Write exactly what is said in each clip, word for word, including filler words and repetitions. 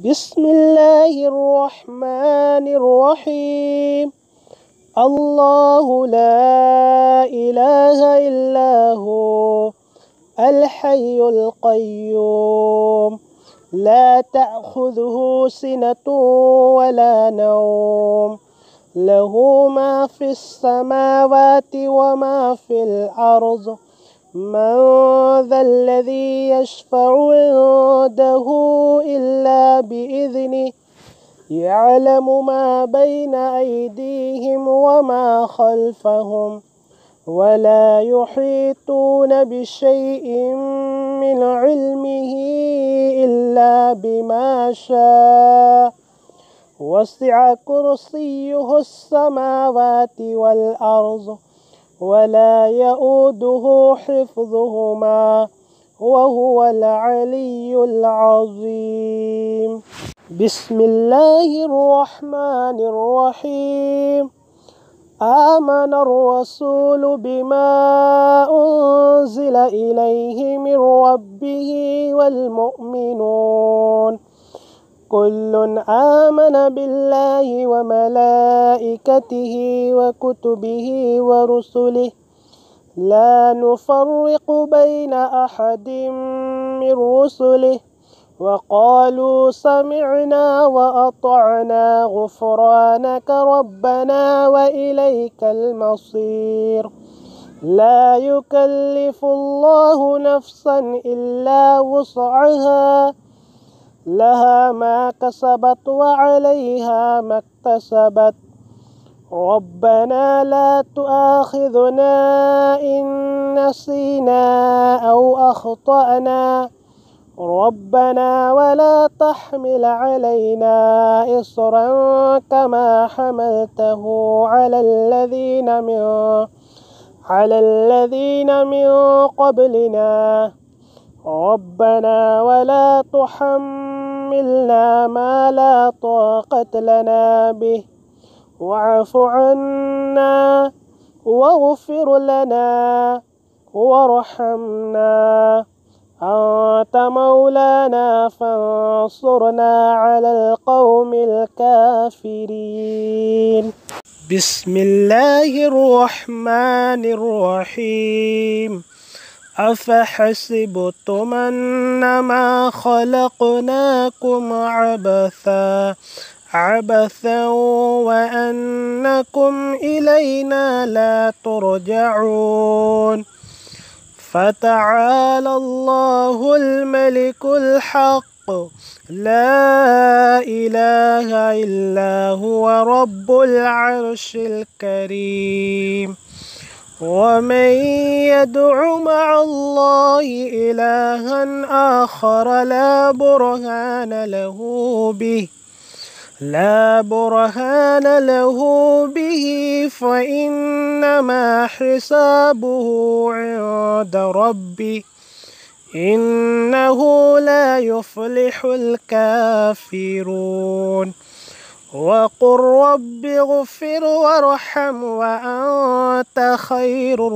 بسم الله الرحمن الرحيم. الله لا إله إلا هو الحي القيوم لا تأخذه سنة ولا نوم له ما في السماوات وما في الأرض من ذا الذي يشفع عنده إلا بإذنه يعلم ما بين أيديهم وما خلفهم ولا يحيطون بشيء من علمه إلا بما شاء وسع كرسيه السماوات والأرض ولا يؤوده حفظهما وهو العلي العظيم. بسم الله الرحمن الرحيم. آمن الرسول بما أنزل إليه من ربه والمؤمنون كل آمن بالله وملائكته وكتبه ورسله لا نفرق بين أحد من رسله وقالوا سمعنا وأطعنا غفرانك ربنا وإليك المصير. لا يكلف الله نفسا إلا وسعها لها ما كسبت وعليها ما اكتسبت ربنا لا تؤاخذنا إن نسينا أو أخطأنا ربنا ولا تحمل علينا إصرا كما حملته على الذين من على الذين من قبلنا ربنا ولا تحملنا ما لا طاقة لنا به واعف عنا واغفر لنا وارحمنا أنت مولانا فانصرنا على القوم الكافرين. بسم الله الرحمن الرحيم. أفحسبتم أنما خلقناكم عبثا عبثا وأنكم إلينا لا ترجعون فتعالى الله الملك الحق لا إله إلا هو رب العرش الكريم. ومن يدع مع الله إلها آخر لا برهان له به لا برهان له به فإنما حسابه عند ربه إنه لا يفلح الكافرون. وقل رب اغفر وارحم وأنت خير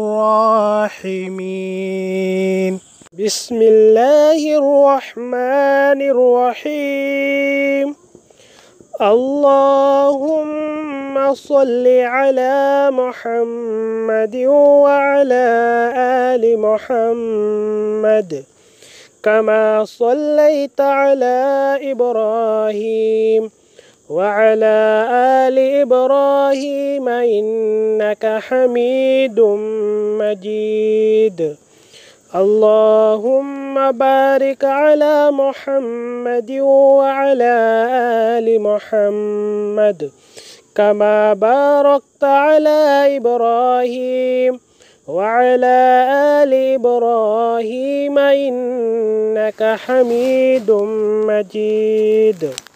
الراحمين. بسم الله الرحمن الرحيم. اللهم صل على محمد وعلى آل محمد كما صليت على إبراهيم وعلى آل إبراهيم إنك حميد مجيد. اللهم بارك على محمد وعلى آل محمد كما باركت على إبراهيم وعلى آل إبراهيم إنك حميد مجيد.